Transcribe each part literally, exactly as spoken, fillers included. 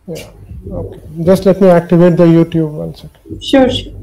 Yeah. Okay. Just let me activate the YouTube one second. Sure, sure.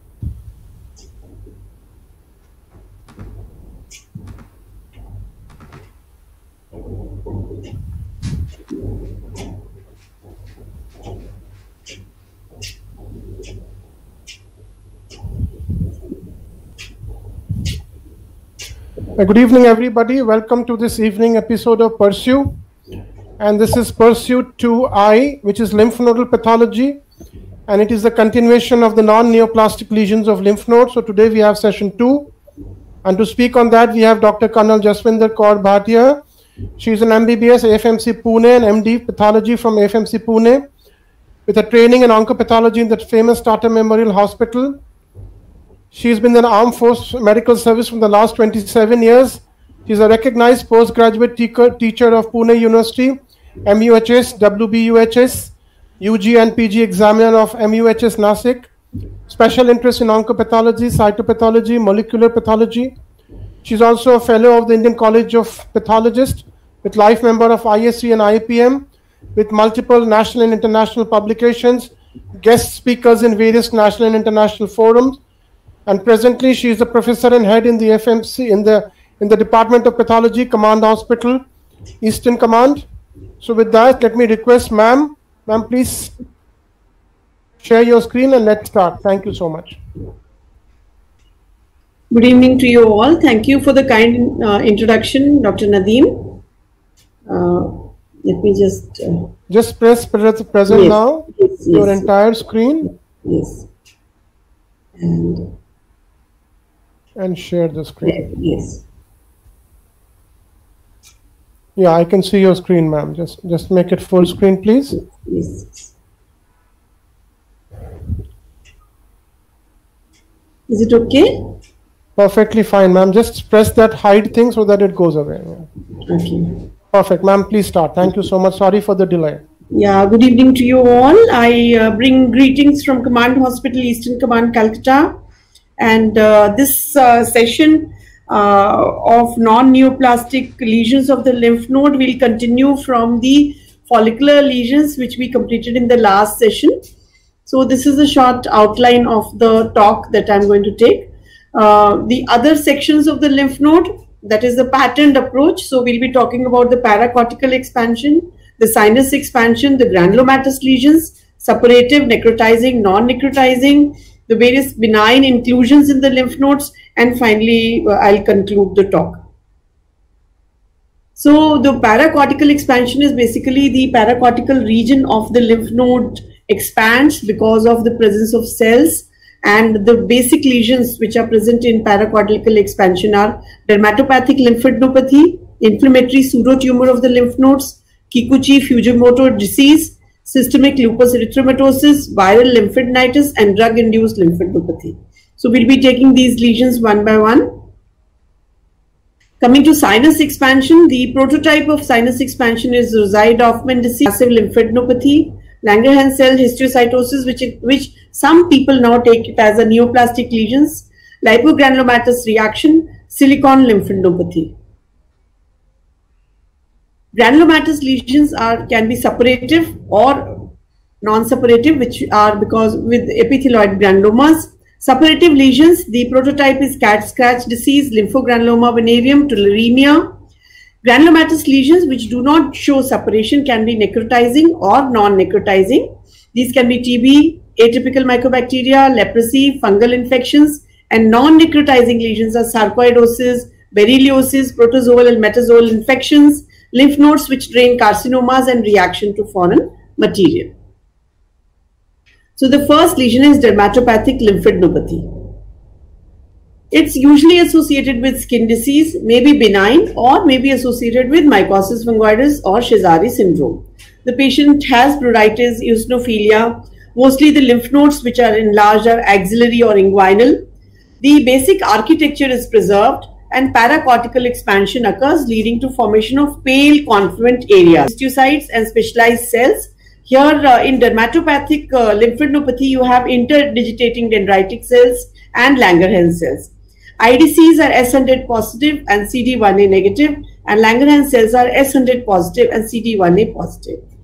Good evening, everybody. Welcome to this evening episode of Pursue. And this is Pursue two I, which is lymph nodal pathology. And it is the continuation of the non-neoplastic lesions of lymph nodes. So today we have session two. And to speak on that, we have Doctor Colonel Jaswinder Kaur Bhatia. She is an M B B S A F M C Pune and M D pathology from A F M C Pune with a training in oncopathology in the famous Tata Memorial Hospital. She has been in the Armed Force Medical Service for the last twenty-seven years. She is a recognized postgraduate teacher of Pune University, M U H S, W B U H S, U G and P G examiner of M U H S Nasik. Special interest in oncopathology, cytopathology, molecular pathology. She is also a fellow of the Indian College of Pathologists, with life member of I S C and I P M, with multiple national and international publications, guest speakers in various national and international forums. And presently, she is a professor and head in the F M C in the in the Department of Pathology, Command Hospital, Eastern Command. So with that, let me request, ma'am, ma'am, please share your screen and let's start. Thank you so much. Good evening to you all. Thank you for the kind uh, introduction, Doctor Nadeem. Uh, let me just uh, just press present yes, now. Yes, yes, your entire screen. Yes. And and share the screen. Yes. Yeah, I can see your screen, ma'am. Just just make it full screen, please. Yes. Is it okay? Perfectly fine, ma'am. Just press that hide thing so that it goes away. Okay. Perfect, ma'am. Please start. Thank you so much. Sorry for the delay. Yeah, good evening to you all. I uh, bring greetings from Command Hospital, Eastern Command, Calcutta. And uh, this uh, session uh, of non-neoplastic lesions of the lymph node will continue from the follicular lesions, which we completed in the last session. So this is a short outline of the talk that I'm going to take. Uh, the other sections of the lymph node, that is the patterned approach. So we'll be talking about the paracortical expansion, the sinus expansion, the granulomatous lesions, suppurative, necrotizing, non-necrotizing, the various benign inclusions in the lymph nodes, and finally, uh, I'll conclude the talk. So the paracortical expansion is basically the paracortical region of the lymph node expands because of the presence of cells, and the basic lesions which are present in paracortical expansion are dermatopathic lymphadenopathy, inflammatory pseudotumor of the lymph nodes, Kikuchi-Fujimoto disease, systemic lupus erythematosus, viral lymphadenitis, and drug-induced lymphadenopathy. So we'll be taking these lesions one by one. Coming to sinus expansion, the prototype of sinus expansion is Rosai-Dorfman disease, massive lymphadenopathy, Langerhans cell histiocytosis, which, which some people now take it as a neoplastic lesions, lipogranulomatous reaction, silicon lymphadenopathy. Granulomatous lesions are can be suppurative or non-suppurative, which are because with epithelioid granulomas. Suppurative lesions, the prototype is cat scratch disease, lymphogranuloma venereum, tularemia. Granulomatous lesions which do not show suppuration can be necrotizing or non-necrotizing. These can be T B, atypical mycobacteria, leprosy, fungal infections, and non-necrotizing lesions are sarcoidosis, berylliosis, protozoal and metazoal infections, lymph nodes which drain carcinomas, and reaction to foreign material. So the first lesion is dermatopathic lymphadenopathy. It's usually associated with skin disease, may be benign, or may be associated with mycosis fungoides or Sézary syndrome. The patient has pruritus, eosinophilia. Mostly the lymph nodes which are enlarged are axillary or inguinal. The basic architecture is preserved, and paracortical expansion occurs, leading to formation of pale confluent areas, histiocytes and specialized cells. Here uh, in dermatopathic uh, lymphadenopathy, you have interdigitating dendritic cells and Langerhans cells. I D Cs are S one hundred positive and C D one A negative, and Langerhans cells are S one hundred positive and C D one A positive.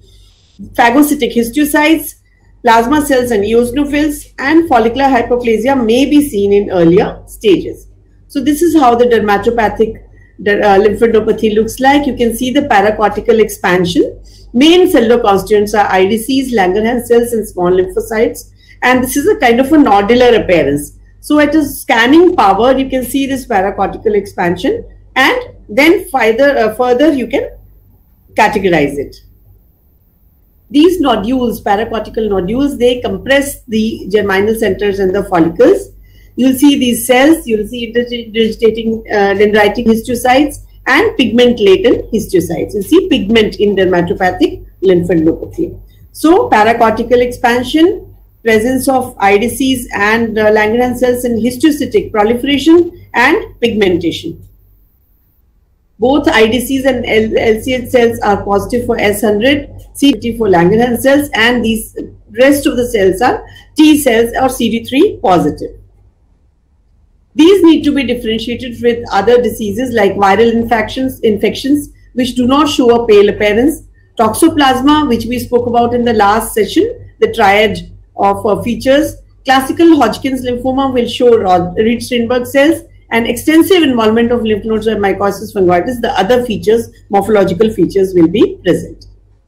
Phagocytic histiocytes, plasma cells and eosinophils, and follicular hyperplasia may be seen in earlier stages. So this is how the dermatopathic uh, lymphadenopathy looks like. You can see the paracortical expansion. Main cellular constituents are I D Cs, Langerhans cells, and small lymphocytes. And this is a kind of a nodular appearance. So at a scanning power, you can see this paracortical expansion, and then further, uh, further you can categorize it. These nodules, paracortical nodules, they compress the germinal centers and the follicles. You'll see these cells, you'll see digitating uh, dendritic histiocytes and pigment-laden histiocytes. You see pigment in dermatopathic lymphadenopathy. So paracortical expansion, presence of I D Cs and uh, Langerhans cells in histiocytic proliferation and pigmentation. Both I D Cs and L C H cells are positive for S one hundred, C D for Langerhans cells, and these rest of the cells are T cells or C D three positive. These need to be differentiated with other diseases like viral infections, infections which do not show a pale appearance, toxoplasma, which we spoke about in the last session, the triad of uh, features. Classical Hodgkin's lymphoma will show Reed-Steinberg cells, and extensive involvement of lymph nodes and mycosis fungoides. The other features, morphological features, will be present.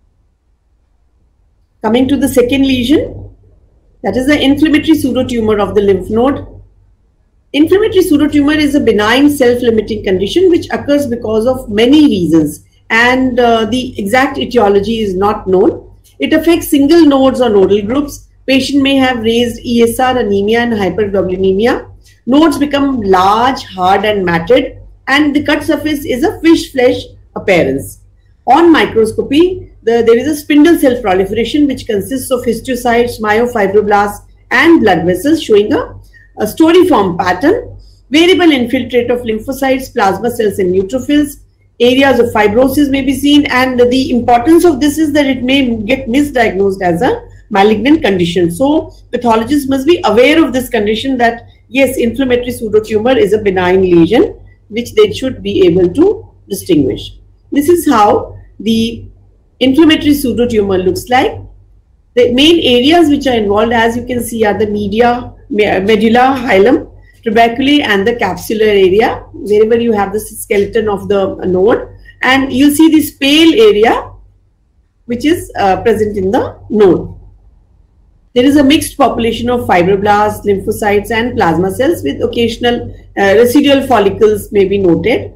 Coming to the second lesion, that is the inflammatory pseudotumor of the lymph node. Inflammatory pseudotumor is a benign self-limiting condition which occurs because of many reasons, and uh, the exact etiology is not known. It affects single nodes or nodal groups. Patient may have raised E S R, anemia, and hyperglobulinemia. Nodes become large, hard, and matted, and the cut surface is a fish flesh appearance. On microscopy, the, there is a spindle cell proliferation which consists of histiocytes, myofibroblasts, and blood vessels, showing a, a storiform pattern. Variable infiltrate of lymphocytes, plasma cells, and neutrophils. Areas of fibrosis may be seen, and the importance of this is that it may get misdiagnosed as a malignant condition. So pathologists must be aware of this condition, that yes, inflammatory pseudotumor is a benign lesion which they should be able to distinguish. This is how the inflammatory pseudotumor looks like. The main areas which are involved, as you can see, are the media, medulla, hilum, trabeculae, and the capsular area, wherever you have the skeleton of the node. And you'll see this pale area which is uh, present in the node. There is a mixed population of fibroblasts, lymphocytes, and plasma cells, with occasional uh, residual follicles may be noted.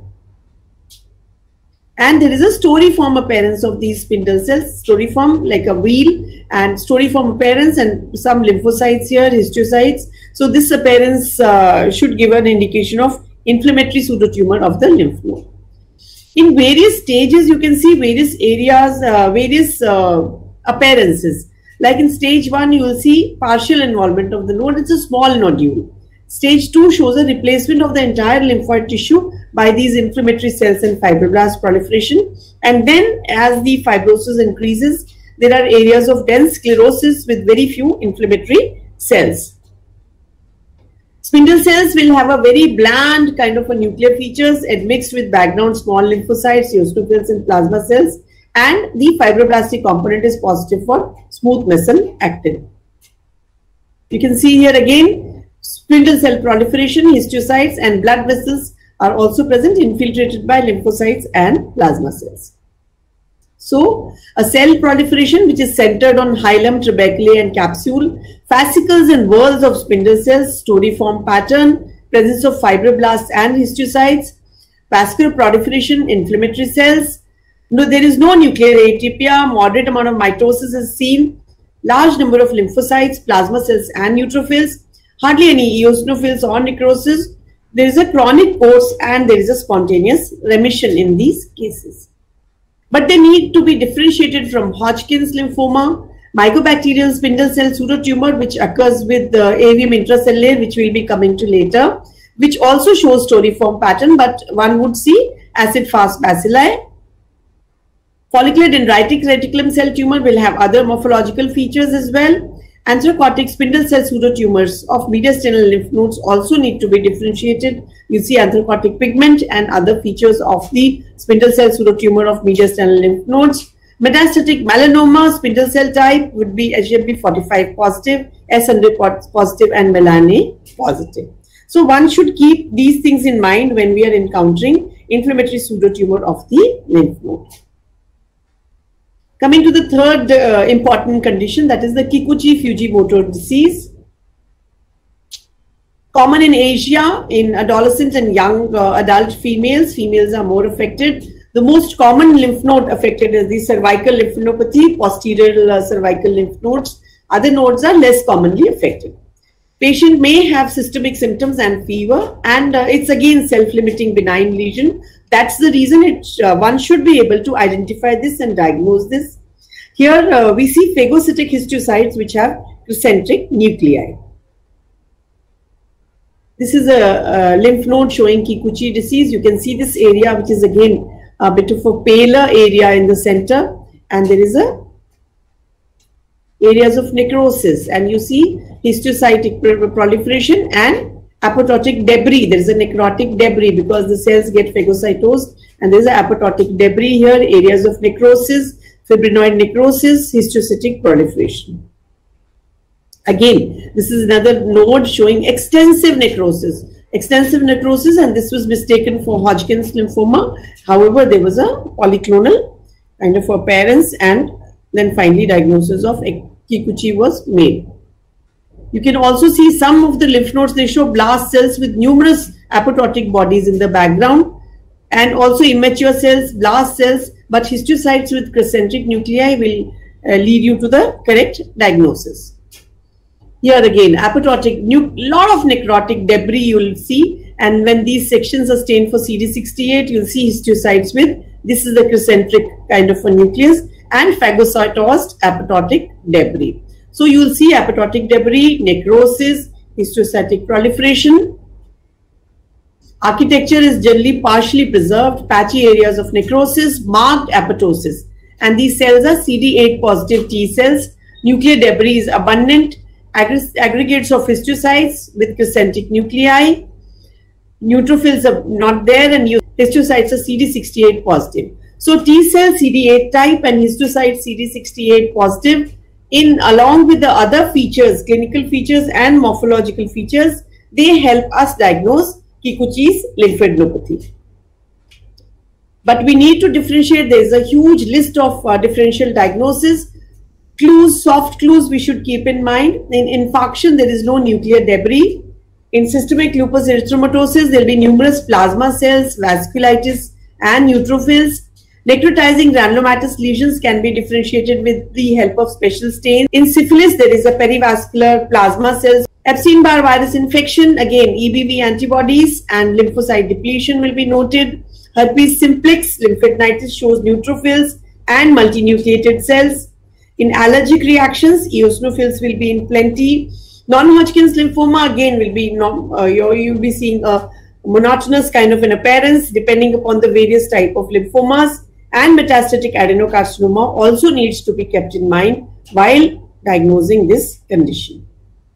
And there is a storiform appearance of these spindle cells, storiform like a wheel, and storiform appearance, and some lymphocytes here, histiocytes. So this appearance uh, should give an indication of inflammatory pseudotumor of the lymph node. In various stages, you can see various areas, uh, various uh, appearances. Like in stage one, you will see partial involvement of the node. It's a small nodule. Stage two shows a replacement of the entire lymphoid tissue by these inflammatory cells and fibroblast proliferation. And then as the fibrosis increases, there are areas of dense sclerosis with very few inflammatory cells. Spindle cells will have a very bland kind of a nuclear features admixed with background small lymphocytes, eosinophils, and plasma cells. And the fibroblastic component is positive for smooth meso actin. You can see here again, spindle cell proliferation, histiocytes, and blood vessels are also present, infiltrated by lymphocytes and plasma cells. So, a cell proliferation which is centered on hilum, trabeculae, and capsule, fascicles and whorls of spindle cells, storiform pattern, presence of fibroblasts and histiocytes, vascular proliferation, inflammatory cells. No, there is no nuclear atypia, moderate amount of mitosis is seen, large number of lymphocytes, plasma cells, and neutrophils, hardly any eosinophils or necrosis. There is a chronic course and there is a spontaneous remission in these cases. But they need to be differentiated from Hodgkin's lymphoma, mycobacterial spindle cell pseudotumor, which occurs with the avium intracellular, which we'll be coming to later, which also shows storiform pattern, but one would see acid-fast bacilli. Follicular dendritic reticulum cell tumor will have other morphological features as well. Anthracotic spindle cell pseudotumors of mediastinal lymph nodes also need to be differentiated. You see anthracotic pigment and other features of the spindle cell pseudotumor of mediastinal lymph nodes. Metastatic melanoma, spindle cell type would be H M P forty-five positive, S one hundred positive and melanoma positive. So one should keep these things in mind when we are encountering inflammatory pseudotumor of the lymph node. Coming to the third uh, important condition, that is the Kikuchi-Fujimoto disease. Common in Asia, in adolescent and young uh, adult females. Females are more affected. The most common lymph node affected is the cervical lymphadenopathy, posterior uh, cervical lymph nodes. Other nodes are less commonly affected. Patient may have systemic symptoms and fever, and uh, it's again self-limiting benign lesion. That's the reason it, uh, one should be able to identify this and diagnose this. Here uh, we see phagocytic histiocytes which have concentric nuclei. This is a, a lymph node showing Kikuchi disease. You can see this area, which is again a bit of a paler area in the center, and there is a areas of necrosis, and you see histiocytic proliferation and apoptotic debris. There is a necrotic debris because the cells get phagocytosed, and there is a apoptotic debris here, areas of necrosis, fibrinoid necrosis, histiocytic proliferation. Again, this is another node showing extensive necrosis. Extensive necrosis, and this was mistaken for Hodgkin's lymphoma. However, there was a polyclonal kind of appearance, and then finally diagnosis of Kikuchi was made. You can also see some of the lymph nodes, they show blast cells with numerous apoptotic bodies in the background, and also immature cells, blast cells, but histiocytes with concentric nuclei will uh, lead you to the correct diagnosis. Here again, apoptotic, lot of necrotic debris you will see, and when these sections are stained for C D sixty-eight, you'll see histiocytes with, this is the concentric kind of a nucleus, and phagocytosed apoptotic debris. So you will see apoptotic debris, necrosis, histiocytic proliferation. Architecture is generally partially preserved, patchy areas of necrosis, marked apoptosis, and these cells are C D eight positive T cells. Nuclear debris is abundant. Aggregates of histiocytes with concentric nuclei. Neutrophils are not there, and histiocytes are C D sixty-eight positive. So T cell C D eight type and histiocyte C D sixty-eight positive, in along with the other features, clinical features and morphological features, they help us diagnose Kikuchi's lymphadenopathy. But we need to differentiate. There is a huge list of uh, differential diagnoses. Clues, soft clues we should keep in mind. In infarction, there is no nuclear debris. In systemic lupus erythematosus, there will be numerous plasma cells, vasculitis, and neutrophils. Necrotizing granulomatous lesions can be differentiated with the help of special stains. In syphilis, there is a perivascular plasma cells. Epstein-Barr virus infection, again E B V antibodies and lymphocyte depletion will be noted. Herpes simplex lymphadenitis shows neutrophils and multinucleated cells. In allergic reactions, eosinophils will be in plenty. Non-Hodgkin's lymphoma again will be non, uh, you'll be seeing a monotonous kind of an appearance depending upon the various type of lymphomas. And metastatic adenocarcinoma also needs to be kept in mind while diagnosing this condition.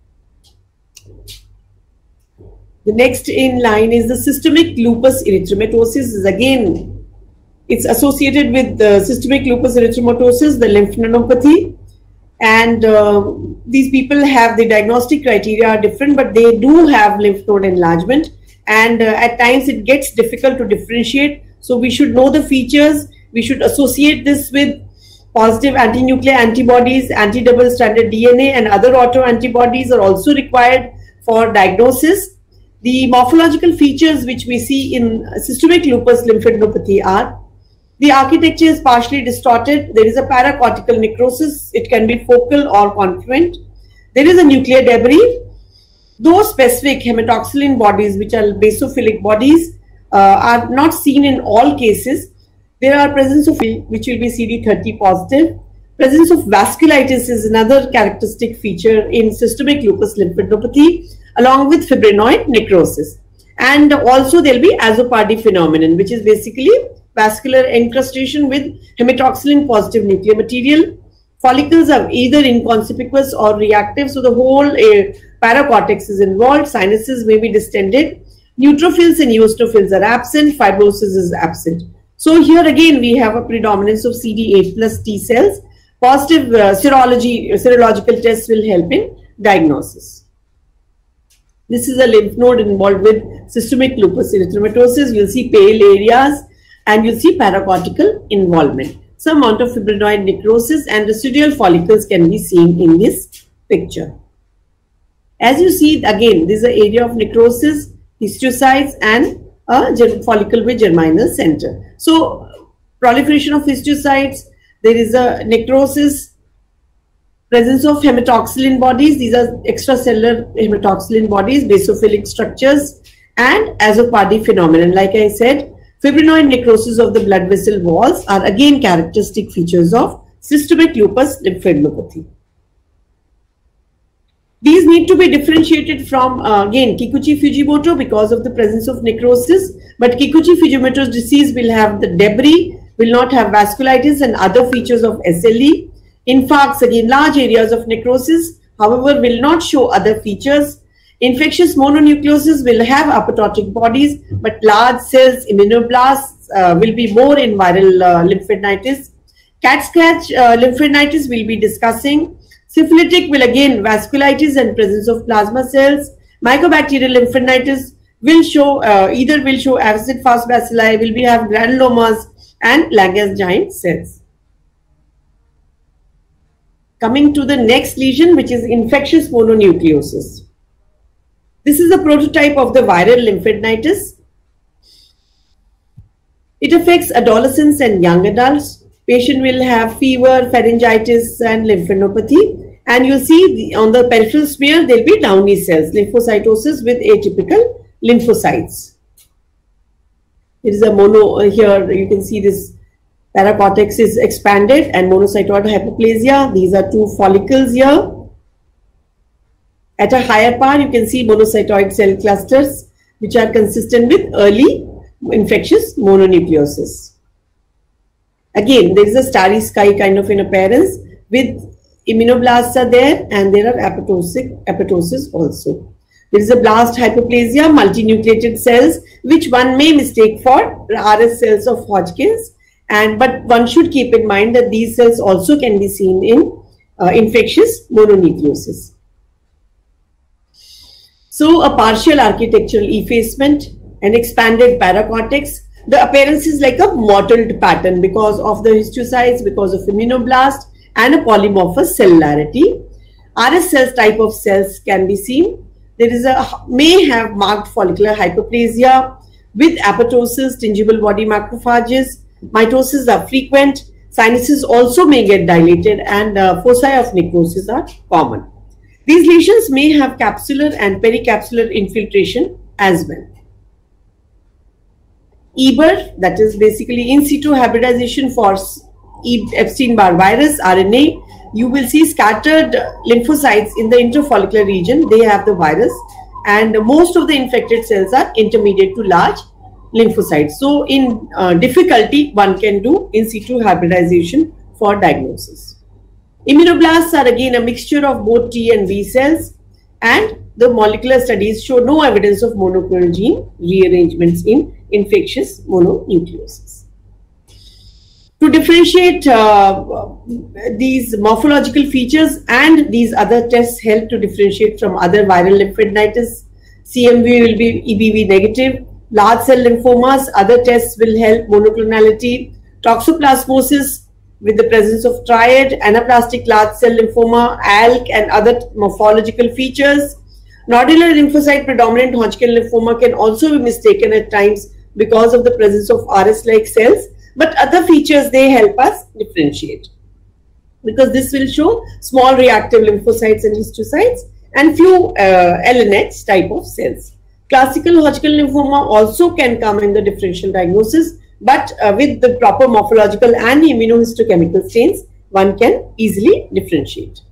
The next in line is the systemic lupus erythematosus. Is again, it's associated with the systemic lupus erythematosus, the lymphadenopathy, and uh, these people have the diagnostic criteria are different, but they do have lymph node enlargement, and uh, at times it gets difficult to differentiate. So we should know the features. We should associate this with positive anti-nuclear antibodies, anti-double stranded D N A, and other autoantibodies are also required for diagnosis. The morphological features which we see in systemic lupus lymphadenopathy are: the architecture is partially distorted. There is a paracortical necrosis. It can be focal or confluent. There is a nuclear debris. Those specific hematoxylin bodies, which are basophilic bodies, uh, are not seen in all cases. There are presence of which will be C D thirty positive. Presence of vasculitis is another characteristic feature in systemic lupus lymphadenopathy, along with fibrinoid necrosis. And also there will be azopardy phenomenon, which is basically vascular encrustation with hematoxylin positive nuclear material. Follicles are either inconspicuous or reactive, so the whole uh, paracortex is involved. Sinuses may be distended. Neutrophils and eosinophils are absent. Fibrosis is absent. So here again we have a predominance of C D eight plus T cells. Positive uh, serology, serological tests will help in diagnosis. This is a lymph node involved with systemic lupus erythematosus. You'll see pale areas and you'll see paracortical involvement. Some amount of fibrinoid necrosis and residual follicles can be seen in this picture. As you see, again, this is an area of necrosis, histiocytes, and a follicle with germinal center. So, proliferation of histiocytes, there is a necrosis, presence of hematoxylin bodies. These are extracellular hematoxylin bodies, basophilic structures, and azopardi phenomenon. Like I said, fibrinoid necrosis of the blood vessel walls are again characteristic features of systemic lupus lymphadenopathy. These need to be differentiated from, uh, again, Kikuchi-Fujimoto because of the presence of necrosis. But Kikuchi-Fujimoto's disease will have the debris, will not have vasculitis and other features of S L E. Infarcts, again, large areas of necrosis, however, will not show other features. Infectious mononucleosis will have apoptotic bodies, but large cells, immunoblasts, uh, will be more in viral uh, lymphadenitis. Cat scratch uh, lymphadenitis we'll be discussing. Syphilitic will again vasculitis and presence of plasma cells. Mycobacterial lymphadenitis will show uh, either will show acid fast bacilli, will be have granulomas and Langerhans giant cells. Coming to the next lesion, which is infectious mononucleosis. This is a prototype of the viral lymphadenitis. It affects adolescents and young adults. Patient will have fever, pharyngitis, and lymphadenopathy. And you'll see the, on the peripheral smear, there'll be downy cells, lymphocytosis with atypical lymphocytes. There is a mono, uh, here you can see this paracortex is expanded and monocytoid hyperplasia. These are two follicles here. At a higher power, you can see monocytoid cell clusters, which are consistent with early infectious mononucleosis. Again, there is a starry sky kind of an appearance with immunoblasts are there and there are apoptotic apoptosis also. There is a blast hyperplasia, multinucleated cells, which one may mistake for R S cells of Hodgkin's, and but one should keep in mind that these cells also can be seen in uh, infectious mononucleosis. So, a partial architectural effacement, an expanded paracortex. The appearance is like a mottled pattern because of the histiocytes, because of immunoblast and a polymorphous cellularity. R S cells type of cells can be seen. There is a may have marked follicular hyperplasia with apoptosis, tingible body macrophages. Mitosis are frequent. Sinuses also may get dilated and uh, foci of necrosis are common. These lesions may have capsular and pericapsular infiltration as well. E B R, that is basically in situ hybridization for Epstein-Barr virus, R N A. You will see scattered lymphocytes in the interfollicular region. They have the virus, and most of the infected cells are intermediate to large lymphocytes. So in uh, difficulty, one can do in situ hybridization for diagnosis. Immunoblasts are again a mixture of both T and B cells, and the molecular studies show no evidence of monoclonal gene rearrangements in infectious mononucleosis. To differentiate uh, these morphological features, and these other tests help to differentiate from other viral lymphadenitis. C M V will be E B V negative. Large cell lymphomas, other tests will help monoclonality. Toxoplasmosis with the presence of triad, anaplastic large cell lymphoma, A L K, and other morphological features. Nodular lymphocyte predominant Hodgkin lymphoma can also be mistaken at times because of the presence of R S-like cells, but other features, they help us differentiate, because this will show small reactive lymphocytes and histiocytes and few uh, L N H type of cells. Classical Hodgkin lymphoma also can come in the differential diagnosis, but uh, with the proper morphological and immunohistochemical stains, one can easily differentiate.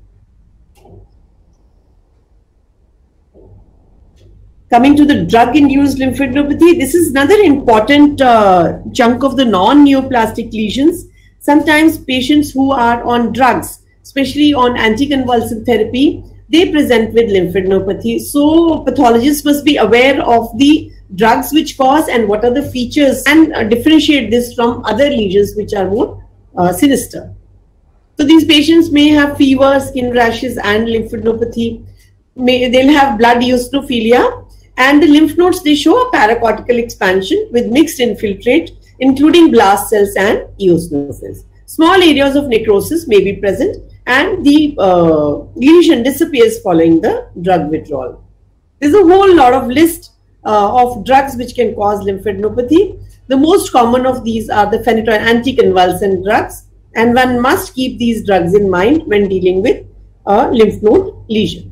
Coming to the drug-induced lymphadenopathy, this is another important uh, chunk of the non-neoplastic lesions. Sometimes patients who are on drugs, especially on anticonvulsant therapy, they present with lymphadenopathy. So pathologists must be aware of the drugs which cause and what are the features, and uh, differentiate this from other lesions which are more uh, sinister. So these patients may have fever, skin rashes and lymphadenopathy. May, they'll have blood eosinophilia, and the lymph nodes, they show a paracortical expansion with mixed infiltrate, including blast cells and eosinophils. Small areas of necrosis may be present, and the uh, lesion disappears following the drug withdrawal. There's a whole lot of list uh, of drugs which can cause lymphadenopathy. The most common of these are the phenytoin anticonvulsant drugs, and one must keep these drugs in mind when dealing with a lymph node lesion.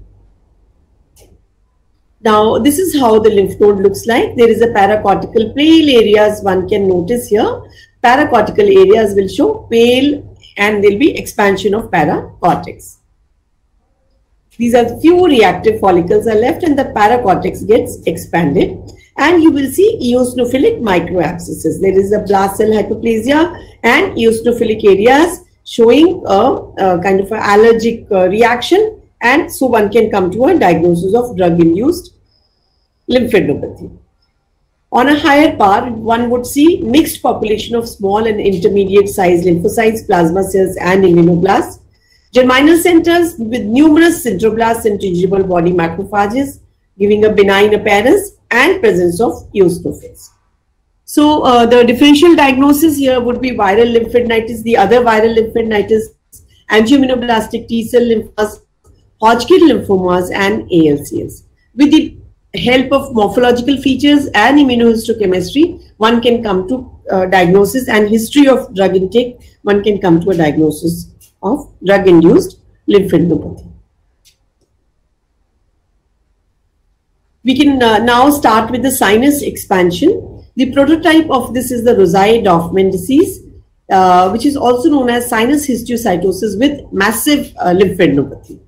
Now, this is how the lymph node looks like. There is a paracortical pale areas one can notice here. Paracortical areas will show pale, and there will be expansion of paracortex. These are few reactive follicles are left, and the paracortex gets expanded, and you will see eosinophilic microabscesses. There is a blast cell hyperplasia and eosinophilic areas showing a, a kind of an allergic uh, reaction, and so one can come to a diagnosis of drug-induced lymphadenopathy. On a higher par, one would see mixed population of small and intermediate sized lymphocytes, plasma cells and immunoblasts, germinal centers with numerous centroblasts and gingival body macrophages, giving a benign appearance and presence of eosinophils. So uh, the differential diagnosis here would be viral lymphadenitis, the other viral lymphadenitis, angioimmunoblastic T-cell lymphomas, Hodgkin lymphomas and A L C S. With the help of morphological features and immunohistochemistry, one can come to uh, diagnosis, and history of drug intake, one can come to a diagnosis of drug-induced lymphadenopathy. We can uh, now start with the sinus expansion. The prototype of this is the Rosai-Dorfman disease, uh, which is also known as sinus histiocytosis with massive uh, lymphadenopathy.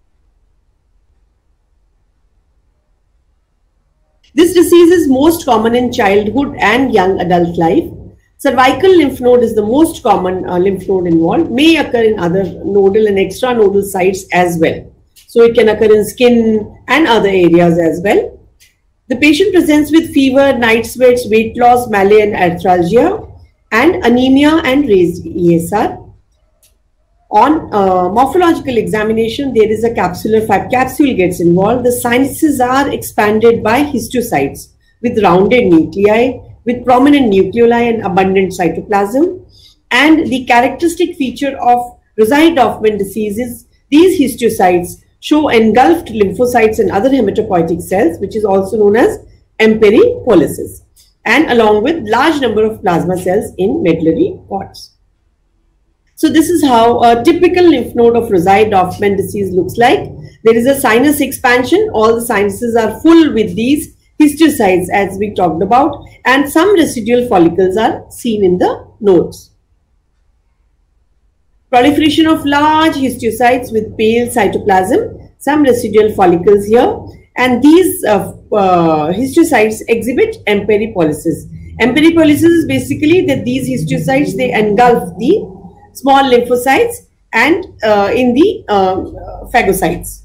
This disease is most common in childhood and young adult life. Cervical lymph node is the most common uh, lymph node involved, may occur in other nodal and extranodal sites as well. So it can occur in skin and other areas as well. The patient presents with fever, night sweats, weight loss, malaise and arthralgia, and anemia and raised E S R. On uh, morphological examination, there is a capsular fat capsule gets involved. The sinuses are expanded by histiocytes with rounded nuclei, with prominent nucleoli and abundant cytoplasm. And the characteristic feature of Rosai-Dorfman disease is these histiocytes show engulfed lymphocytes and other hematopoietic cells, which is also known as emperipolysis, and along with large number of plasma cells in medullary pods. So this is how a typical lymph node of Rosai-Dorfman disease looks like. There is a sinus expansion. All the sinuses are full with these histiocytes as we talked about, and some residual follicles are seen in the nodes. Proliferation of large histiocytes with pale cytoplasm, some residual follicles here, and these uh, uh, histiocytes exhibit emperipolysis. Emperipolysis is basically that these histiocytes, they engulf the small lymphocytes and uh, in the uh, phagocytes.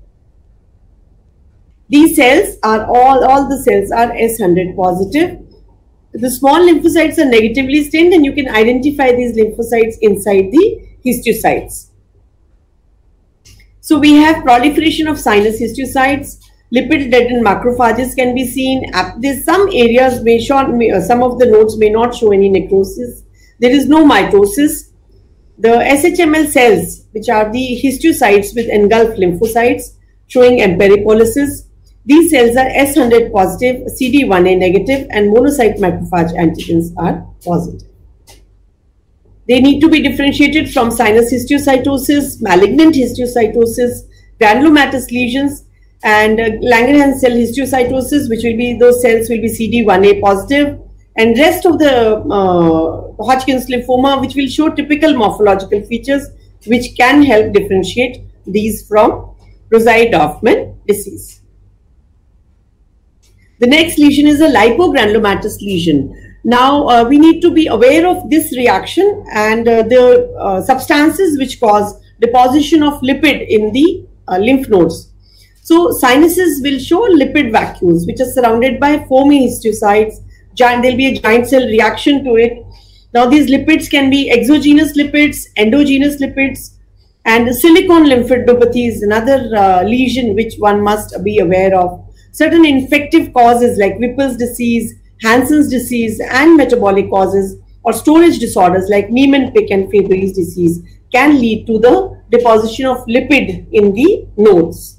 These cells are all, all the cells are S one hundred positive. The small lymphocytes are negatively stained, and you can identify these lymphocytes inside the histiocytes. So we have proliferation of sinus histiocytes, lipid-laden macrophages can be seen. There's some areas may show, some of the nodes may not show any necrosis. There is no mitosis. The S H M L cells, which are the histiocytes with engulfed lymphocytes showing emperipolysis, these cells are S one hundred positive, C D one A negative, and monocyte macrophage antigens are positive. They need to be differentiated from sinus histiocytosis, malignant histiocytosis, granulomatous lesions, and uh, Langerhans cell histiocytosis, which will be, those cells will be C D one A positive, and rest of the uh, Hodgkin's lymphoma, which will show typical morphological features which can help differentiate these from Rosai-Dorfman disease. The next lesion is a lipogranulomatous lesion. Now uh, we need to be aware of this reaction and uh, the uh, substances which cause deposition of lipid in the uh, lymph nodes. So sinuses will show lipid vacuoles which are surrounded by foamy histiocytes. Giant, there'll be a giant cell reaction to it. Now these lipids can be exogenous lipids, endogenous lipids, and silicone lymphadenopathy is another uh, lesion which one must be aware of. Certain infective causes like Whipple's disease, Hansen's disease, and metabolic causes or storage disorders like Niemann-Pick and Fabry's disease can lead to the deposition of lipid in the nodes.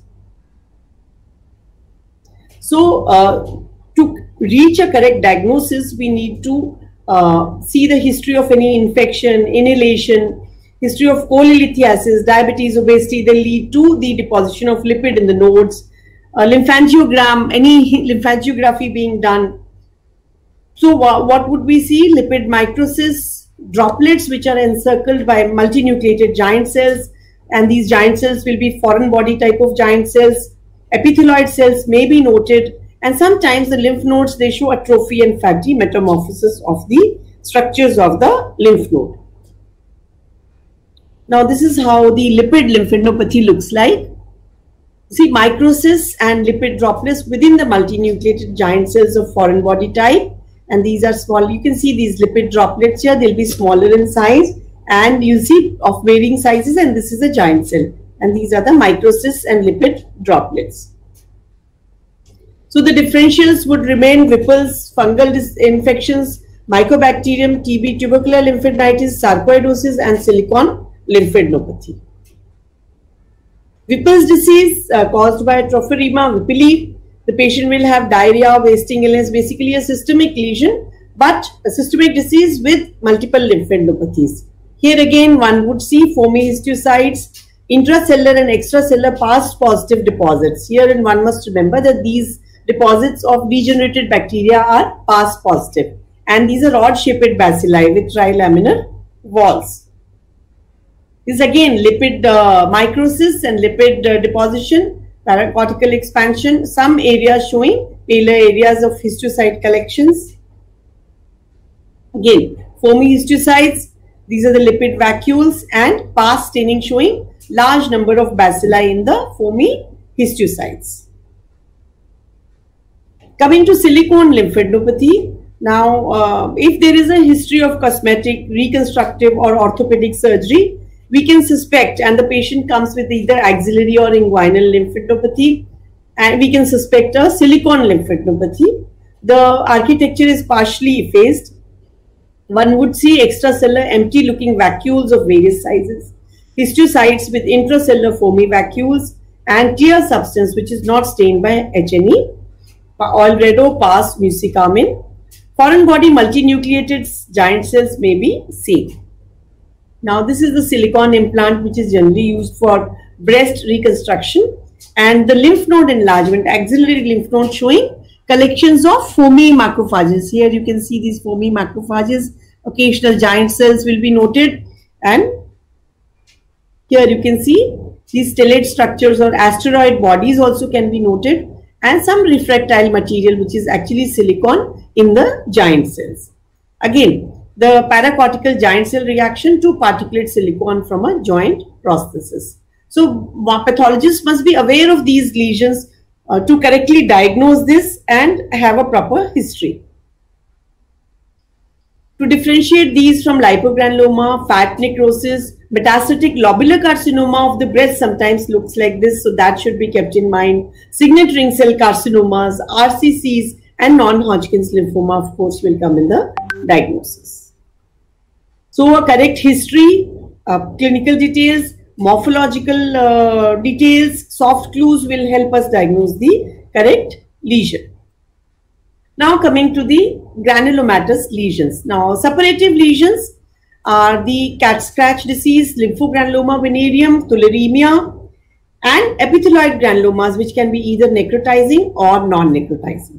So, uh, to reach a correct diagnosis, we need to uh, see the history of any infection, inhalation, history of cholelithiasis, diabetes, obesity. They lead to the deposition of lipid in the nodes. Uh, lymphangiogram, any lymphangography being done. So, uh, what would we see? Lipid microcysts, droplets which are encircled by multinucleated giant cells, and these giant cells will be foreign body type of giant cells. Epithelioid cells may be noted, and sometimes the lymph nodes, they show atrophy and fatty metamorphosis of the structures of the lymph node. Now this is how the lipid lymphadenopathy looks like. See microcysts and lipid droplets within the multinucleated giant cells of foreign body type, and these are small. You can see these lipid droplets here, they'll be smaller in size, and you see of varying sizes, and this is a giant cell. And these are the microcysts and lipid droplets. So the differentials would remain Whipple's, fungal infections, Mycobacterium, T B, tubercular lymphadenitis, sarcoidosis, and silicone lymphadenopathy. Whipple's disease uh, caused by Tropharema whippleyi. The patient will have diarrhea, wasting illness, basically a systemic lesion, but a systemic disease with multiple lymphadenopathies. Here again, one would see foamy histiocytes, intracellular and extracellular past positive deposits. Here, and one must remember that these deposits of degenerated bacteria are past positive, and these are odd-shaped bacilli with trilaminar walls. This again lipid uh, microcysts and lipid uh, deposition, paracortical expansion, some areas showing paler areas of histiocyte collections. Again, foamy histiocytes, these are the lipid vacuoles, and past staining showing large number of bacilli in the foamy histiocytes. Coming to silicone lymphadenopathy, now uh, if there is a history of cosmetic, reconstructive or orthopedic surgery, we can suspect, and the patient comes with either axillary or inguinal lymphadenopathy, and we can suspect a silicone lymphadenopathy. The architecture is partially effaced. One would see extracellular empty looking vacuoles of various sizes, histiocytes with intracellular foamy vacuoles, and clear substance which is not stained by H N E, Alredo past mucicarmine. Foreign body multinucleated giant cells may be seen. Now this is the silicone implant which is generally used for breast reconstruction, and the lymph node enlargement, axillary lymph node showing collections of foamy macrophages. Here you can see these foamy macrophages. Occasional giant cells will be noted, and here you can see these stellate structures or asteroid bodies also can be noted, and some refractile material which is actually silicone in the giant cells. Again, the paracortical giant cell reaction to particulate silicone from a joint prosthesis. So pathologists must be aware of these lesions uh, to correctly diagnose this and have a proper history. To differentiate these from lipogranuloma, fat necrosis, metastatic lobular carcinoma of the breast sometimes looks like this, so that should be kept in mind. Signet ring cell carcinomas, R C Cs, and non-Hodgkin's lymphoma, of course, will come in the diagnosis. So a correct history, uh, clinical details, morphological uh, details, soft clues will help us diagnose the correct lesion. Now coming to the granulomatous lesions. Now suppurative lesions are the cat scratch disease, lymphogranuloma venereum, tularemia, and epithelioid granulomas, which can be either necrotizing or non-necrotizing.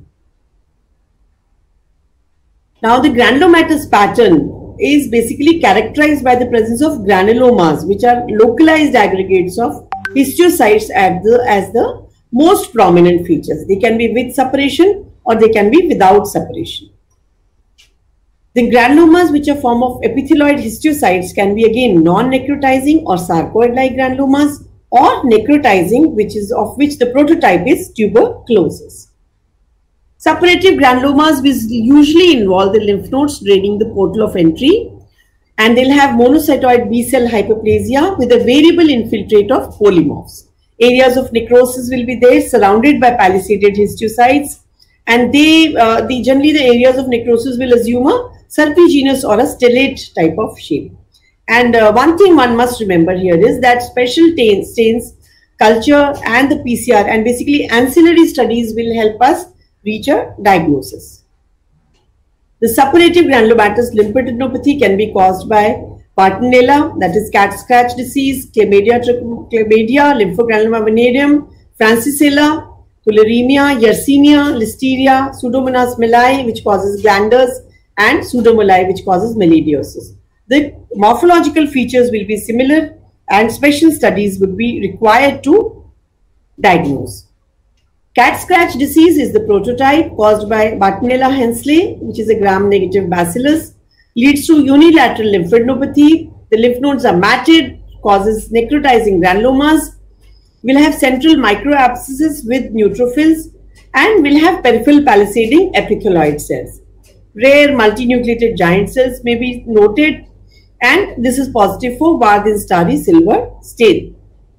Now the granulomatous pattern is basically characterized by the presence of granulomas, which are localized aggregates of histiocytes at the, as the most prominent features. They can be with suppuration or they can be without suppuration. The granulomas, which are form of epithelioid histiocytes, can be again non-necrotizing or sarcoid-like granulomas, or necrotizing, which is of which the prototype is tuberculosis. Suppurative granulomas will usually involve the lymph nodes draining the portal of entry, and they'll have monocytoid B cell hyperplasia with a variable infiltrate of polymorphs. Areas of necrosis will be there, surrounded by palisaded histiocytes, and they, uh, the, generally the areas of necrosis will assume a serpiginous or a stellate type of shape. And uh, one thing one must remember here is that special stains, stains, culture and the P C R and basically ancillary studies will help us reach a diagnosis. The suppurative granulomatous lymphadenopathy can be caused by Bartonella, that is cat scratch disease, Chlamydia, Chlamydia, Lymphogranuloma venereum, Francisella, tularemia, Yersinia, Listeria, Pseudomonas melli, which causes glanders, and Pseudomyeli, which causes melioidosis. The morphological features will be similar, and special studies would be required to diagnose. Cat scratch disease is the prototype caused by Bartonella henselae, which is a gram-negative bacillus, leads to unilateral lymphadenopathy. The lymph nodes are matted, causes necrotizing granulomas, will have central microabscesses with neutrophils, and will have peripheral palisading epithelioid cells. Rare multinucleated giant cells may be noted, and this is positive for Warthin-Starry silver stain.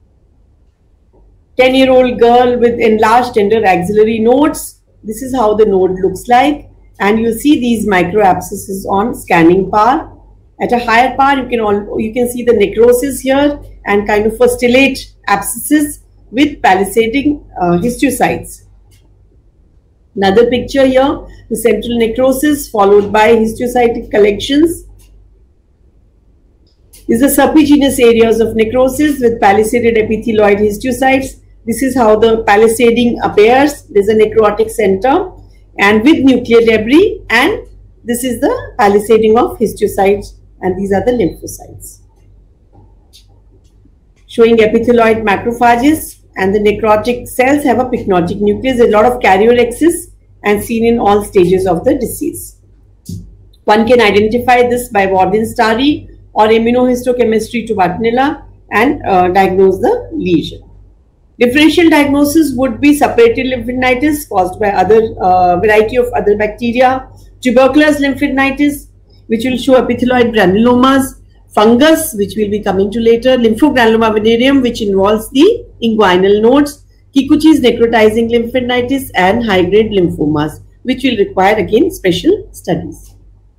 ten year old girl with enlarged tender axillary nodes. This is how the node looks like, and you see these microabscesses on scanning power. At a higher power, you can all you can see the necrosis here and kind of a stellate abscesses with palisading uh, histiocytes. Another picture here, the central necrosis followed by histiocytic collections. These are serpiginous areas of necrosis with palisaded epithelioid histiocytes. This is how the palisading appears. There's a necrotic center and with nuclear debris, and this is the palisading of histiocytes, and these are the lymphocytes. Showing epithelioid macrophages, and the necrotic cells have a pycnotic nucleus. There's a lot of karyorrhexis and seen in all stages of the disease. One can identify this by Warthin-Starry or immunohistochemistry to Bartonella and uh, diagnose the lesion. Differential diagnosis would be suppurative lymphadenitis caused by other uh, variety of other bacteria, tuberculous lymphadenitis, which will show epithelioid granulomas, fungus, which will be coming to later, lymphogranuloma venereum, which involves the inguinal nodes, Kikuchi's necrotizing lymphadenitis, and high-grade lymphomas, which will require again special studies.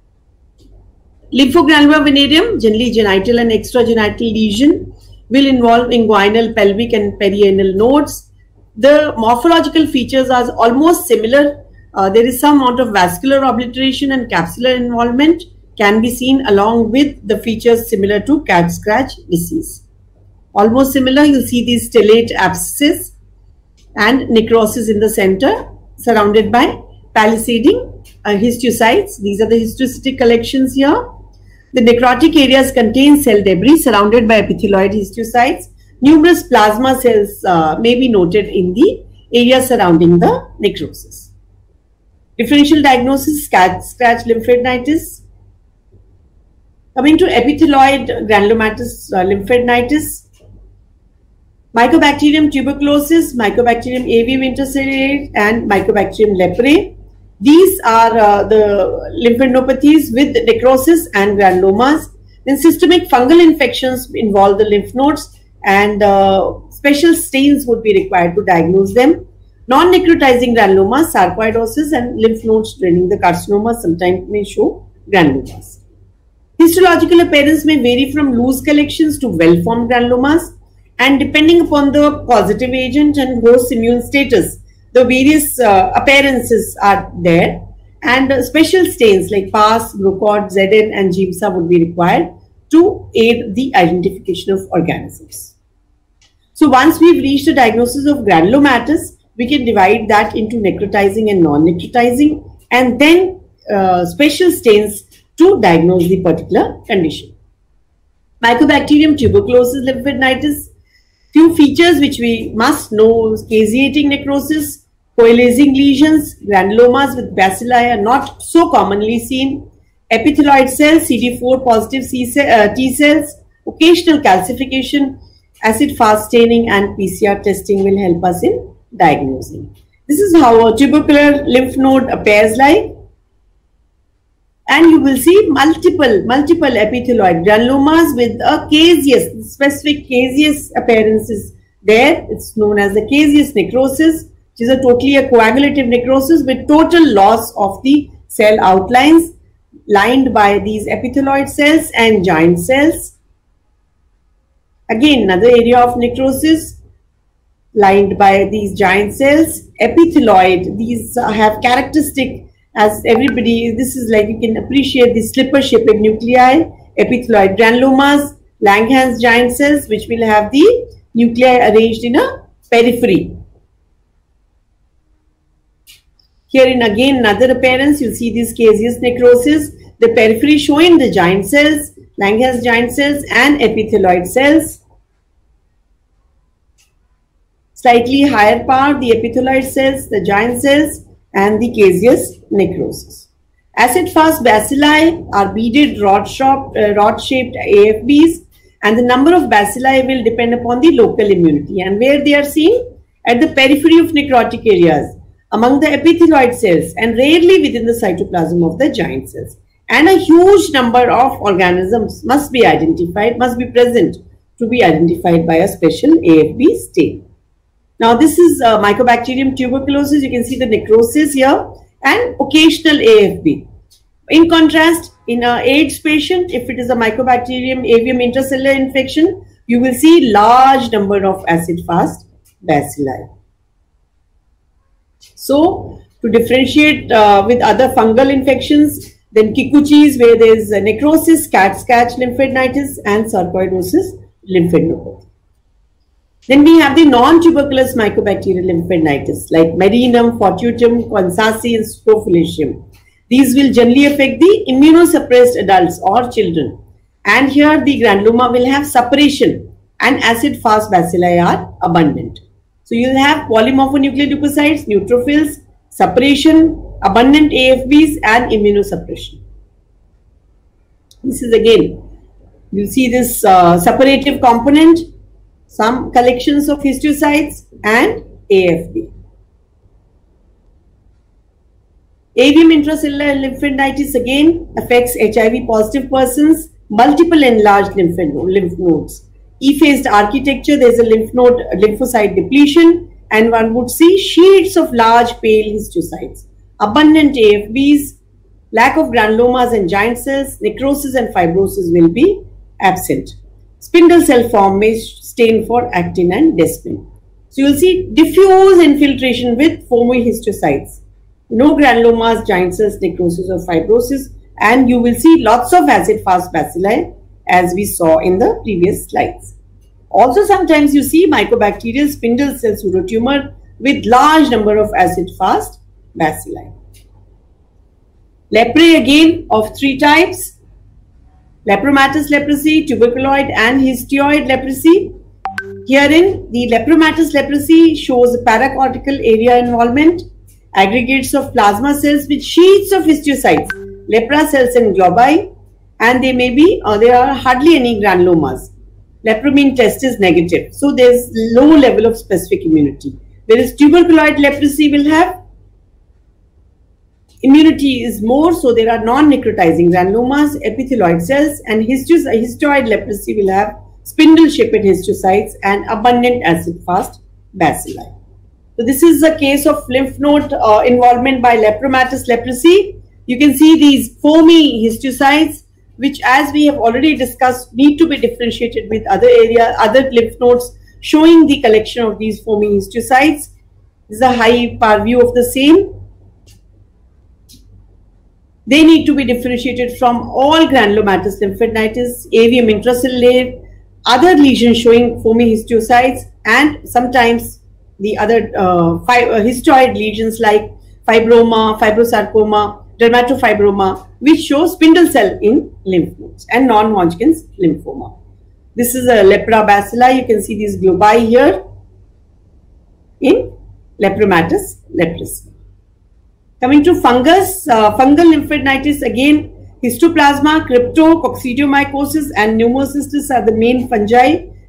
Lymphogranuloma venereum, generally genital and extragenital lesion, will involve inguinal, pelvic and perianal nodes. The morphological features are almost similar. Uh, there is some amount of vascular obliteration and capsular involvement can be seen along with the features similar to cat scratch disease. Almost similar, you see these stellate abscesses and necrosis in the center surrounded by palisading uh, histiocytes. These are the histiocytic collections here. The necrotic areas contain cell debris surrounded by epithelioid histiocytes. Numerous plasma cells uh, may be noted in the area surrounding the necrosis. Differential diagnosis, cat scratch lymphadenitis. Coming to epithelioid granulomatous uh, lymphadenitis, Mycobacterium tuberculosis, Mycobacterium avium intercellare, and Mycobacterium leprae. These are uh, the lymphadenopathies with necrosis and granulomas. Then systemic fungal infections involve the lymph nodes, and uh, special stains would be required to diagnose them. Non-necrotizing granulomas, sarcoidosis, and lymph nodes draining the carcinoma sometimes may show granulomas. Histological appearance may vary from loose collections to well-formed granulomas, and depending upon the positive agent and host immune status, the various uh, appearances are there, and uh, special stains like P A S, Brocod, Z N and Giemsa would be required to aid the identification of organisms. So once we've reached a diagnosis of granulomatous, we can divide that into necrotizing and non-necrotizing, and then uh, special stains to diagnose the particular condition. Mycobacterium tuberculosis lymphadenitis. Few features which we must know: caseating necrosis, coalescing lesions, granulomas with bacilli are not so commonly seen, epithelioid cells, C D four positive C cell, uh, T cells, occasional calcification, acid-fast staining and P C R testing will help us in diagnosing. This is how a tubercular lymph node appears like. And you will see multiple, multiple epithelioid granulomas with a caseous, specific caseous appearance is there. It's known as the caseous necrosis, which is a totally a coagulative necrosis with total loss of the cell outlines lined by these epithelioid cells and giant cells. Again, another area of necrosis lined by these giant cells. Epithelioid, these have characteristic, as everybody, this is like you can appreciate the slipper-shaped nuclei, epithelioid granulomas, Langerhans giant cells, which will have the nuclei arranged in a periphery. Here in again another appearance, you'll see this caseous necrosis, the periphery showing the giant cells, Langerhans giant cells and epithelioid cells. Slightly higher part, the epithelioid cells, the giant cells, and the caseous necrosis. Acid-fast bacilli are beaded rod-shaped uh, rod A F Bs, and the number of bacilli will depend upon the local immunity and where they are seen at the periphery of necrotic areas, among the epithelioid cells, and rarely within the cytoplasm of the giant cells. And a huge number of organisms must be identified, must be present to be identified by a special A F B stain. Now this is uh, Mycobacterium tuberculosis. You can see the necrosis here and occasional A F B. In contrast, in an AIDS patient, if it is a Mycobacterium avium intracellular infection, you will see large number of acid-fast bacilli. So to differentiate uh, with other fungal infections, then Kikuchis, where there is necrosis, cat-scratch lymphadenitis and sarcoidosis lymphadenopathy. Then we have the non-tuberculous mycobacterial lymphadenitis like Marinum, Fortutum, Coxsackie and Staphylococcus. These will generally affect the immunosuppressed adults or children. And here the granuloma will have suppression and acid-fast bacilli are abundant. So you will have polymorphonucleoleucocytes, neutrophils, suppression, abundant A F Bs and immunosuppression. This is again, you see this uh, suppurative component, some collections of histiocytes and A F B. Avium intracellular lymphadenitis again affects H I V positive persons, multiple enlarged lymph nodes. Effaced architecture, there is a lymph node lymphocyte depletion and one would see sheets of large pale histiocytes, abundant A F Bs, lack of granulomas and giant cells, necrosis and fibrosis will be absent. Spindle cell form may stain for actin and desmin. So you will see diffuse infiltration with foamy histiocytes, no granulomas, giant cells, necrosis or fibrosis, and you will see lots of acid-fast bacilli as we saw in the previous slides. Also sometimes you see mycobacterial spindle cell pseudotumor with large number of acid-fast bacilli. Leprae again of three types. Lepromatous leprosy, tuberculoid and histioid leprosy. Herein, the lepromatous leprosy shows paracortical area involvement, aggregates of plasma cells with sheets of histiocytes, lepra cells and globi, and they may be, or there are hardly any granulomas. Lepromean test is negative, so there is low level of specific immunity. Whereas tuberculoid leprosy will have immunity is more, so there are non-necrotizing granulomas, epithelioid cells, and histioid leprosy will have spindle-shaped histiocytes and abundant acid-fast bacilli. So this is a case of lymph node uh, involvement by lepromatous leprosy. You can see these foamy histiocytes, which, as we have already discussed, need to be differentiated with other area, other lymph nodes, showing the collection of these foamy histiocytes. This is a high par view of the same. They need to be differentiated from all granulomatous lymphadenitis, avium intracellular, other lesions showing foamy histiocytes, and sometimes the other uh, histioid lesions like fibroma, fibrosarcoma, dermatofibroma, which show spindle cell in lymph nodes, and non-Hodgkin's lymphoma. This is a lepra bacilli. You can see these globi here in lepromatous leprosy. Coming to fungus, uh, fungal lymphadenitis, again, histoplasma, crypto, coccidiomycosis and pneumocystis are the main fungi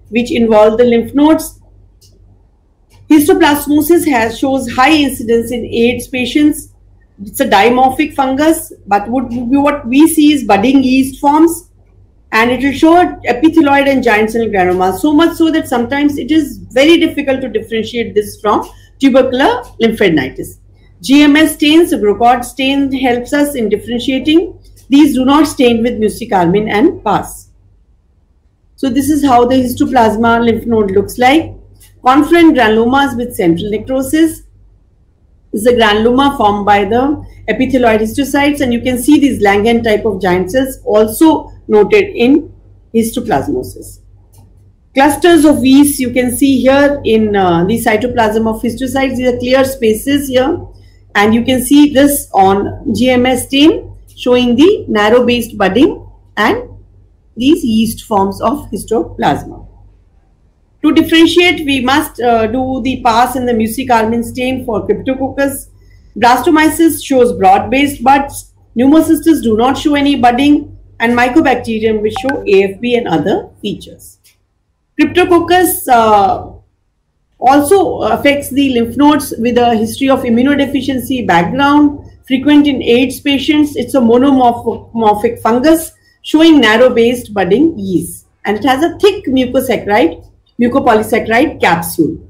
which involve the lymph nodes. Histoplasmosis has shows high incidence in AIDS patients. It's a dimorphic fungus, but what, what we see is budding yeast forms, and it will show epithelioid and giant cell granulomas, so much so that sometimes it is very difficult to differentiate this from tubercular lymphadenitis. G M S stains, the Grocott stain helps us in differentiating. These do not stain with mucicarmine and P A S. So this is how the histoplasma lymph node looks like. Confluent granulomas with central necrosis. This is a granuloma formed by the epithelioid histiocytes, and you can see these Langhans type of giant cells also noted in histoplasmosis. Clusters of Wiese you can see here in uh, the cytoplasm of histiocytes. These are clear spaces here, and you can see this on G M S stain showing the narrow based budding and these yeast forms of histoplasma. To differentiate, we must uh, do the P A S and the mucicarmine stain for Cryptococcus. Blastomyces shows broad-based buds. Pneumocystis do not show any budding, and Mycobacterium will show A F B and other features. Cryptococcus uh, also affects the lymph nodes with a history of immunodeficiency background, frequent in AIDS patients. It's a monomorphic fungus showing narrow-based budding yeast, and it has a thick mucosaccharide mucopolysaccharide capsule.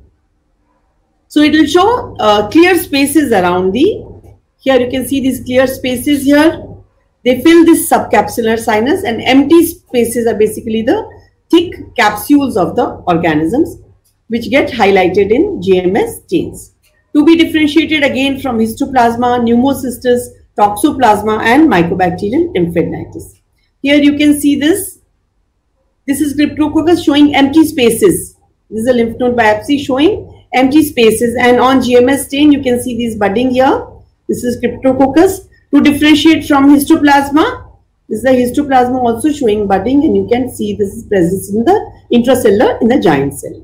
So it will show uh, clear spaces around the, here you can see these clear spaces here. They fill this subcapsular sinus, and empty spaces are basically the thick capsules of the organisms which get highlighted in G M S stains. To be differentiated again from histoplasma, pneumocystis, toxoplasma and Mycobacterium lymphadenitis. Here you can see this. This is Cryptococcus showing empty spaces. This is a lymph node biopsy showing empty spaces, and on G M S stain you can see these budding here. This is Cryptococcus. To differentiate from histoplasma, this is the histoplasma also showing budding, and you can see this is presence in the intracellular in the giant cell.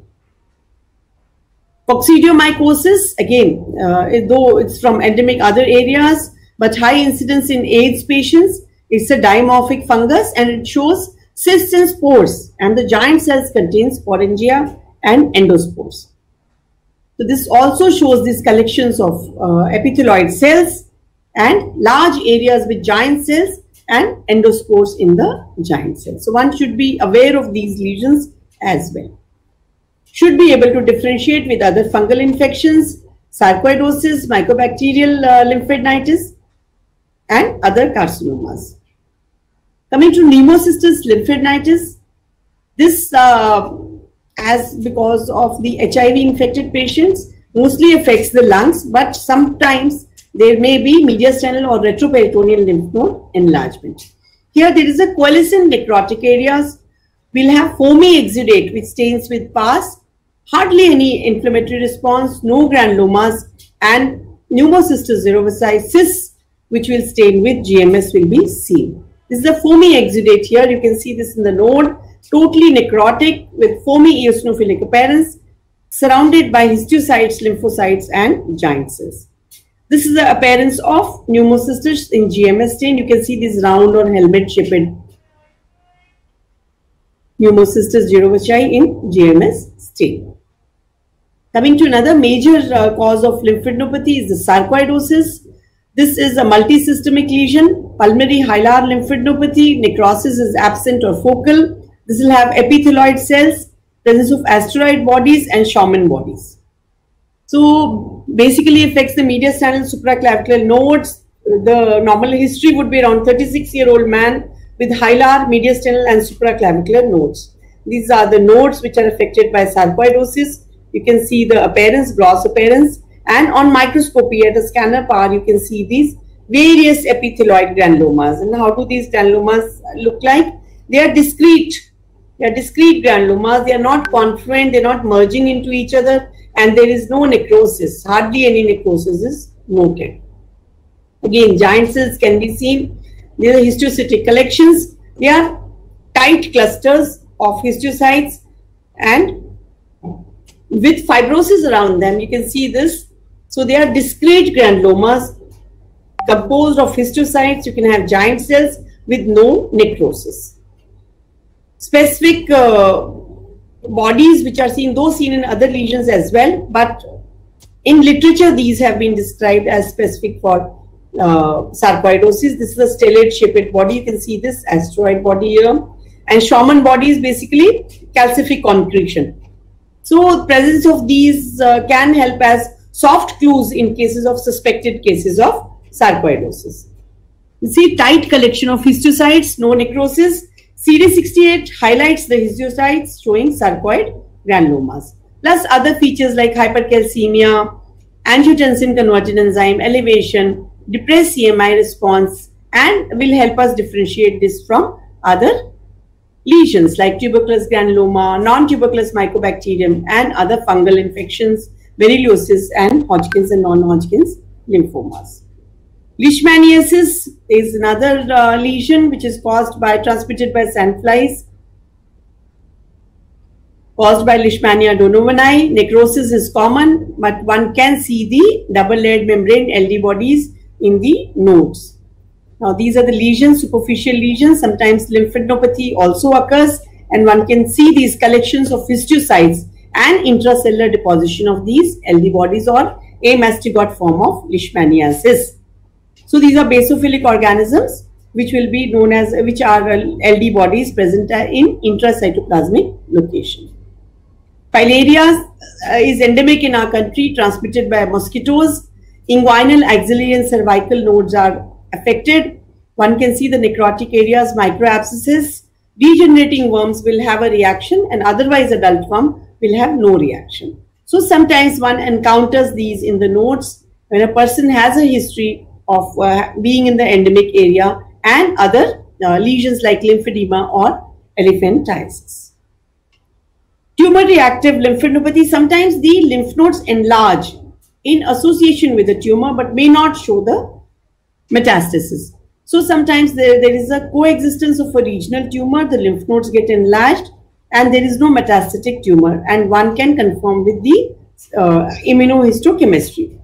Coccidiomycosis, again, uh, though it's from endemic other areas, but high incidence in AIDS patients. It's a dimorphic fungus, and it shows cysts and spores, and the giant cells contain sporangia and endospores. So this also shows these collections of uh, epithelioid cells and large areas with giant cells and endospores in the giant cells. So one should be aware of these lesions as well. Should be able to differentiate with other fungal infections, sarcoidosis, mycobacterial uh, lymphadenitis and other carcinomas. Coming to pneumocystis lymphadenitis, this uh, as because of the H I V infected patients mostly affects the lungs, but sometimes there may be mediastinal or retroperitoneal lymph node enlargement. Here there is a coalescent necrotic areas. We'll have foamy exudate which stains with P A S, hardly any inflammatory response, no granulomas, and pneumocystis cerevisiae cysts which will stain with G M S will be seen. This is the foamy exudate here. You can see this in the node, totally necrotic with foamy eosinophilic appearance, surrounded by histiocytes, lymphocytes, and giant cells. This is the appearance of pneumocystis in G M S stain. You can see this round or helmet-shaped pneumocystis cerevisiae in G M S stain. Coming to another major uh, cause of lymphadenopathy is the sarcoidosis. This is a multisystemic lesion, pulmonary hilar lymphadenopathy. Necrosis is absent or focal. This will have epithelioid cells, presence of asteroid bodies and Schaumann bodies. So basically affects the mediastinal supraclavicular nodes. The normal history would be around thirty-six year old man with hilar, mediastinal and supraclavicular nodes. These are the nodes which are affected by sarcoidosis. You can see the appearance, gross appearance, and on microscopy at a scanner power you can see these various epithelioid granulomas. And how do these granulomas look like? They are discrete. They are discrete granulomas. They are not confluent. They are not merging into each other, and there is no necrosis. Hardly any necrosis is noted. Again, giant cells can be seen. These are histiocytic collections. They are tight clusters of histiocytes and with fibrosis around them. You can see this. So they are discrete granulomas composed of histiocytes. You can have giant cells with no necrosis. Specific uh, bodies which are seen, those seen in other lesions as well, but in literature these have been described as specific for uh, sarcoidosis. This is a stellate shaped body. You can see this asteroid body here. And Schaumann body is basically calcific concretion. So presence of these uh, can help as soft clues in cases of suspected cases of sarcoidosis. You see tight collection of histiocytes, no necrosis. C D sixty-eight highlights the histiocytes showing sarcoid granulomas. Plus other features like hypercalcemia, angiotensin converting enzyme elevation, depressed C M I response, and will help us differentiate this from other lesions like tuberculous granuloma, non-tuberculous mycobacterium, and other fungal infections, berylliosis, and Hodgkin's and non-Hodgkin's lymphomas. Leishmaniasis is another uh, lesion which is caused by, transmitted by sandflies, caused by Leishmania donovani. Necrosis is common, but one can see the double-layered membrane L D bodies in the nodes. Now, these are the lesions, superficial lesions. Sometimes lymphadenopathy also occurs, and one can see these collections of histiocytes and intracellular deposition of these L D bodies or a mastigot form of leishmaniasis. So, these are basophilic organisms which will be known as, which are L D bodies present in intracytoplasmic location. Filaria uh, is endemic in our country, transmitted by mosquitoes. Inguinal, axillary, and cervical nodes are affected. One can see the necrotic areas, microabscesses. Degenerating worms will have a reaction, and otherwise adult worm will have no reaction. So sometimes one encounters these in the nodes when a person has a history of uh, being in the endemic area, and other uh, lesions like lymphedema or elephantiasis. Tumor reactive lymphadenopathy, sometimes the lymph nodes enlarge in association with the tumor but may not show the metastasis. So sometimes there, there is a coexistence of a regional tumor, the lymph nodes get enlarged and there is no metastatic tumor, and one can confirm with the uh, immunohistochemistry.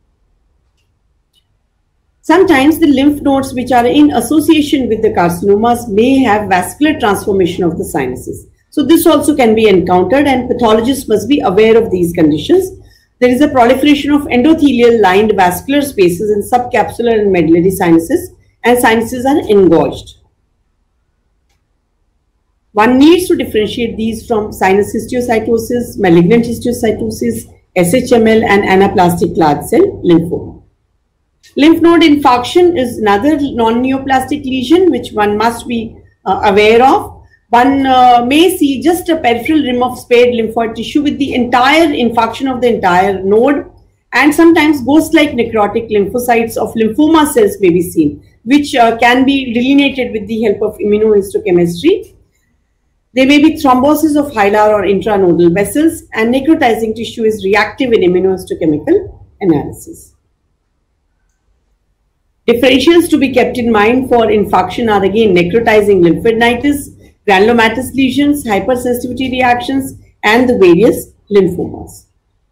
Sometimes the lymph nodes which are in association with the carcinomas may have vascular transformation of the sinuses. So this also can be encountered, and pathologists must be aware of these conditions. There is a proliferation of endothelial lined vascular spaces in subcapsular and medullary sinuses, and sinuses are engorged. One needs to differentiate these from sinus histiocytosis, malignant histiocytosis, S H M L, and anaplastic large cell lymphoma. Lymph node infarction is another non-neoplastic lesion which one must be uh, aware of. One uh, may see just a peripheral rim of spared lymphoid tissue with the entire infarction of the entire node, and sometimes ghost-like necrotic lymphocytes of lymphoma cells may be seen, which uh, can be delineated with the help of immunohistochemistry. There may be thrombosis of hilar or intranodal vessels, and necrotizing tissue is reactive in immunohistochemical analysis. Differentials to be kept in mind for infarction are again necrotizing lymphadenitis, granulomatous lesions, hypersensitivity reactions, and the various lymphomas.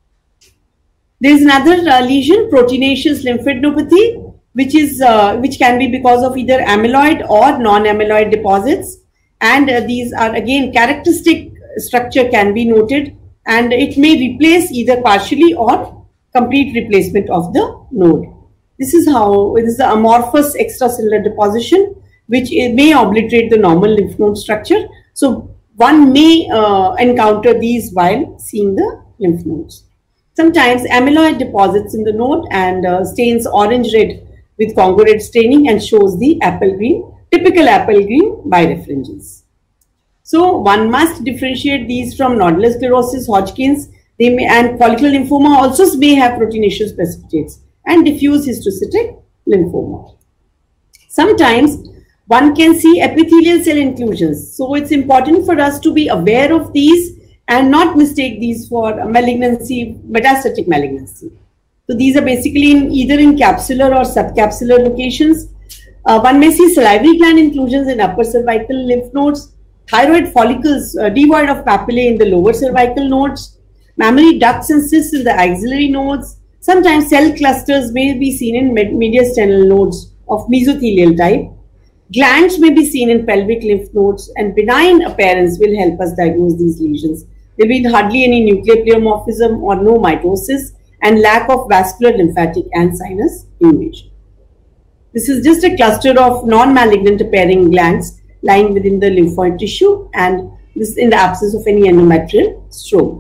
There is another uh, lesion, proteinaceous lymphadenopathy, which is uh, which can be because of either amyloid or non-amyloid deposits, and uh, these are again characteristic structure can be noted, and it may replace either partially or complete replacement of the node. This is how it is the amorphous extracellular deposition, which may obliterate the normal lymph node structure. So one may uh, encounter these while seeing the lymph nodes. Sometimes amyloid deposits in the node and uh, stains orange red with Congo red staining and shows the apple green, typical apple green birefringence. So one must differentiate these from nodular sclerosis, Hodgkin's, they may, and follicular lymphoma also may have proteinaceous precipitates, and diffuse histiocytic lymphoma. Sometimes one can see epithelial cell inclusions. So it's important for us to be aware of these and not mistake these for malignancy, metastatic malignancy. So these are basically in either in capsular or subcapsular locations. Uh, one may see salivary gland inclusions in upper cervical lymph nodes, thyroid follicles uh, devoid of papillae in the lower cervical nodes, mammary ducts and cysts in the axillary nodes. Sometimes cell clusters may be seen in mediastinal nodes of mesothelial type. Glands may be seen in pelvic lymph nodes, and benign appearance will help us diagnose these lesions. There will be hardly any nuclear pleomorphism or no mitosis, and lack of vascular, lymphatic and sinus invasion. This is just a cluster of non-malignant appearing glands lying within the lymphoid tissue, and this in the absence of any endometrial stroma.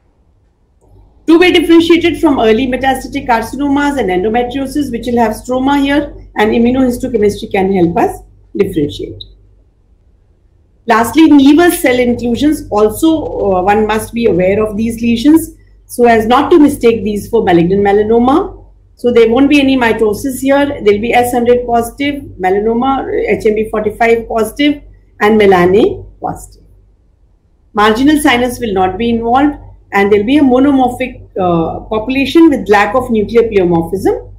To be differentiated from early metastatic carcinomas and endometriosis, which will have stroma here, and immunohistochemistry can help us differentiate. Lastly, nevus cell inclusions. Also, uh, one must be aware of these lesions so as not to mistake these for malignant melanoma. So there won't be any mitosis here. There will be S one hundred positive, melanoma, H M B forty-five positive, and melanA positive. Marginal sinus will not be involved, and there will be a monomorphic uh, population with lack of nuclear pleomorphism.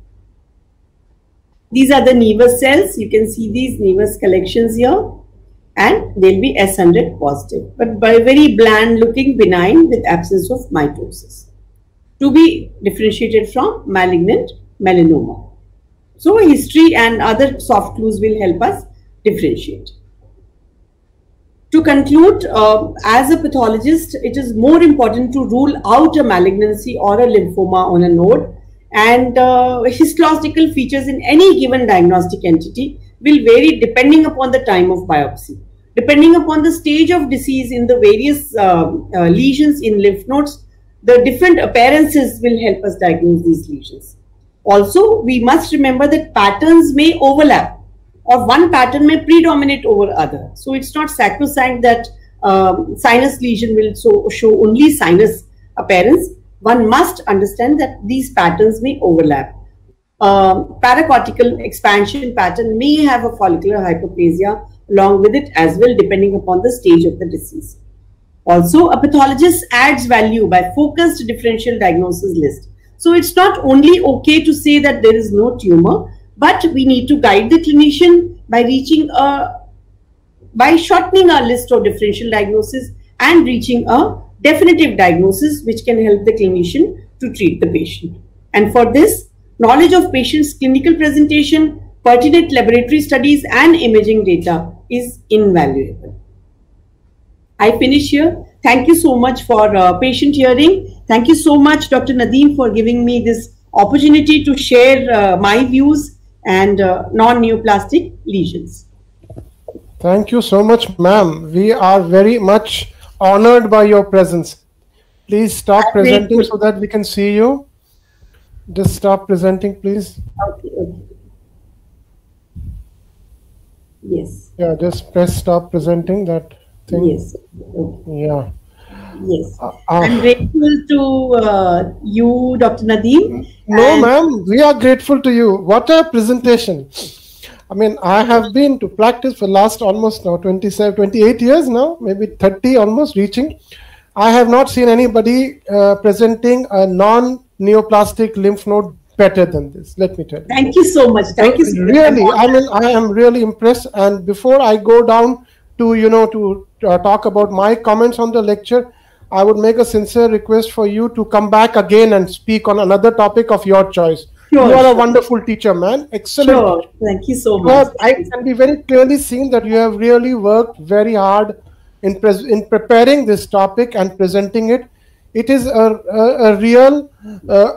These are the nevus cells. You can see these nevus collections here, and they will be S one hundred positive, but by very bland looking, benign with absence of mitosis, to be differentiated from malignant melanoma. So history and other soft clues will help us differentiate. To conclude, uh, as a pathologist, it is more important to rule out a malignancy or a lymphoma on a node, and uh, histological features in any given diagnostic entity will vary depending upon the time of biopsy. Depending upon the stage of disease in the various uh, uh, lesions in lymph nodes, the different appearances will help us diagnose these lesions. Also, we must remember that patterns may overlap, or one pattern may predominate over other. So it's not sacrosanct that um, sinus lesion will so show only sinus appearance. One must understand that these patterns may overlap. Um, paracortical expansion pattern may have a follicular hyperplasia along with it as well, depending upon the stage of the disease. Also, a pathologist adds value by focused differential diagnosis list. So it's not only okay to say that there is no tumor, but we need to guide the clinician by reaching a, by shortening our list of differential diagnosis and reaching a definitive diagnosis, which can help the clinician to treat the patient. And for this, knowledge of patient's clinical presentation, pertinent laboratory studies and imaging data is invaluable. I finish here. Thank you so much for uh, patient hearing. Thank you so much, Doctor Nadeem, for giving me this opportunity to share uh, my views and uh, non-neoplastic lesions. Thank you so much, ma'am. We are very much honored by your presence. Please stop That's presenting grateful. So that we can see you. Just stop presenting, please. Okay, okay. Yes. Yeah, just press stop presenting that thing. Yes. Okay. Yeah. Yes. Uh, uh, I'm grateful to uh, you, Doctor Nadeem. No, ma'am, we are grateful to you. What a presentation. I mean, I have been to practice for last almost now twenty-seven, twenty-eight years now, maybe thirty almost reaching. I have not seen anybody uh, presenting a non-neoplastic lymph node better than this. Let me tell you. Thank you so much. Thank you so really, much. I mean, I am really impressed. And before I go down to, you know, to uh, talk about my comments on the lecture, I would make a sincere request for you to come back again and speak on another topic of your choice. Sure, you are sure. a wonderful teacher, man. Excellent. Sure. Thank you so much. Because I can be very clearly seen that you have really worked very hard in, pres in preparing this topic and presenting it. It is a, a, a real, uh,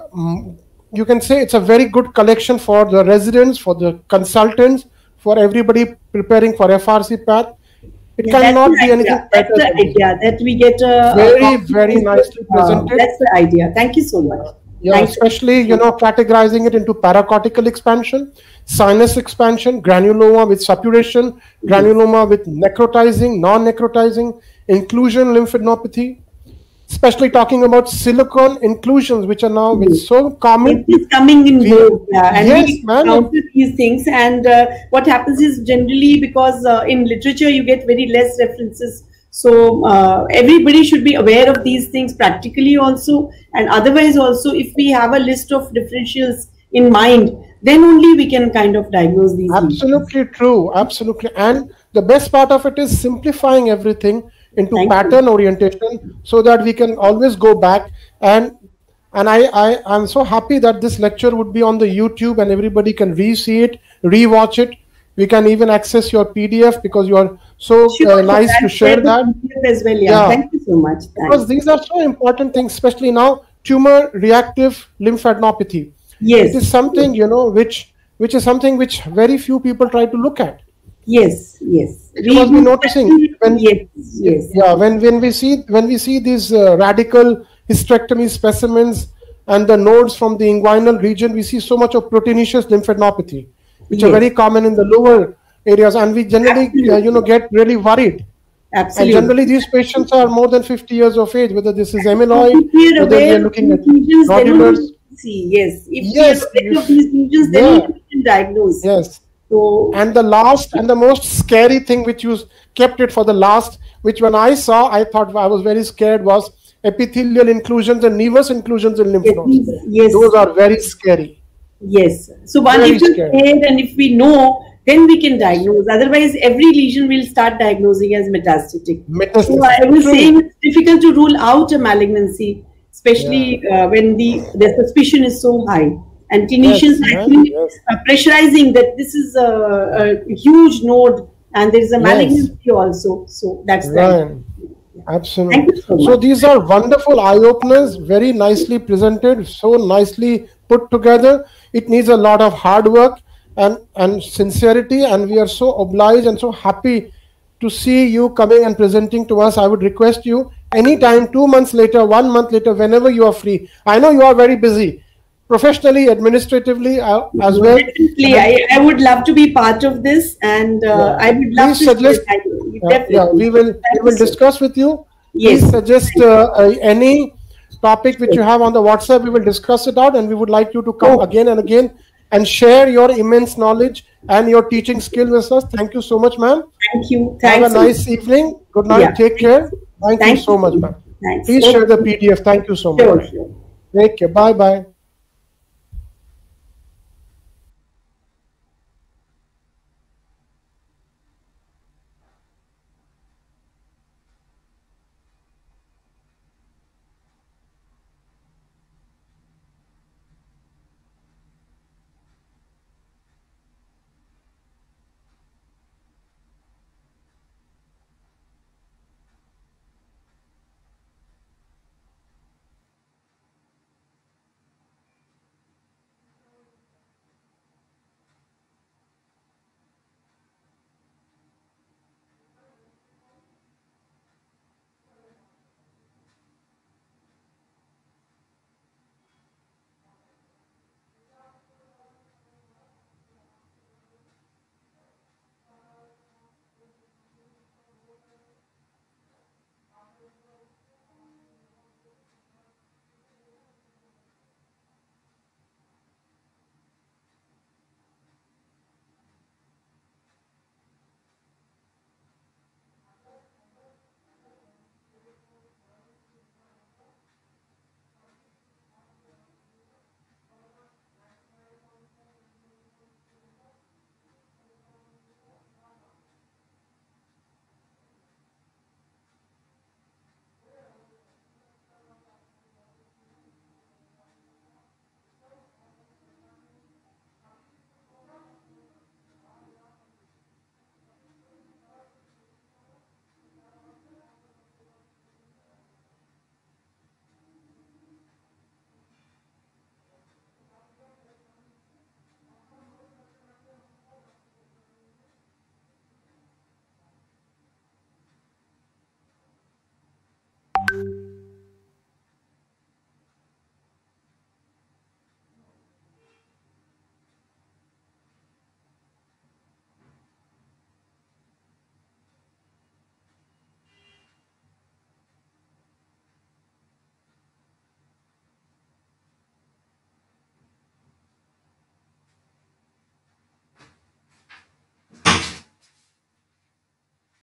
you can say it's a very good collection for the residents, for the consultants, for everybody preparing for F R C path. It yeah, cannot be anything idea. That's the idea, that we get a... Very, a very nicely presented. Uh, that's the idea. Thank you so much. Yeah, Thank especially, you. you know, categorizing it into paracortical expansion, sinus expansion, granuloma with suppuration, granuloma with necrotizing, non-necrotizing, inclusion lymphadenopathy, especially talking about silicone inclusions, which are now mm. so common. It is coming in vogue, yeah. And yes, we man. encounter these things. And uh, what happens is generally because uh, in literature you get very less references. So uh, everybody should be aware of these things practically also. And otherwise also, if we have a list of differentials in mind, then only we can kind of diagnose these. Absolutely lesions. True. Absolutely. And the best part of it is simplifying everything into Thank pattern you. orientation so that we can always go back. And and I, I, I'm so happy that this lecture would be on the YouTube and everybody can re-see it, re-watch it. We can even access your P D F because you are so Sure, uh, nice I'll to share that. P D F as well. Yeah. Yeah. Thank you so much. Thanks. Because these are so important things, especially now, tumor reactive lymphadenopathy. Yes. It is something, you know, which which is something which very few people try to look at. Yes, yes. You must be noticing when yes, yes. Yeah, when when we see when we see these uh, radical hysterectomy specimens and the nodes from the inguinal region, we see so much of proteinaceous lymphadenopathy, which Yes. are very common in the lower areas, and we generally uh, you know get really worried. Absolutely. And generally, these patients are more than fifty years of age, whether this is amyloid, If we are whether aware they're of looking at these lesions, then nodulars. only we see. Yes. If Yes, we are aware if- of these lesions, then yeah. only we can diagnose. Yes. So, And the last and the most scary thing, which you kept it for the last, which when I saw, I thought I was very scared, was epithelial inclusions and nevus inclusions in lymph yes, nodes. yes, Those are very scary. yes. So, one, Very if we scary. care and if we know, then we can diagnose. Otherwise, every lesion will start diagnosing as metastatic. Metastasis. So, I was True. saying it's difficult to rule out a malignancy, especially uh, when the, the suspicion is so high. And clinicians Yes, actually yes. are pressurizing that this is a, a huge node and there is a Yes. malignancy also. So that's Right. that. Absolutely. Thank you so So much. these are wonderful eye-openers, very nicely presented, so nicely put together. It needs a lot of hard work and, and sincerity, and we are so obliged and so happy to see you coming and presenting to us. I would request you anytime, two months later, one month later, whenever you are free. I know you are very busy, professionally, administratively uh, as well. Definitely, I, I would love to be part of this, and uh, Yeah. I would love Please to suggest- share it. Uh, Definitely. yeah, we will Thank we you will so discuss with you. Yes. Please suggest uh, uh, any topic which you have on the WhatsApp. We will discuss it out, and we would like you to come Oh. again and again and share your immense knowledge and your teaching skill with us. Thank you so much, ma'am. Thank you. Have Thanks. a nice evening. Good night. Yeah. Take care. Thank, Thank you so you. much, ma'am. Thanks. Please share the P D F. Thank you so much. Sure, sure. Take care. Bye bye.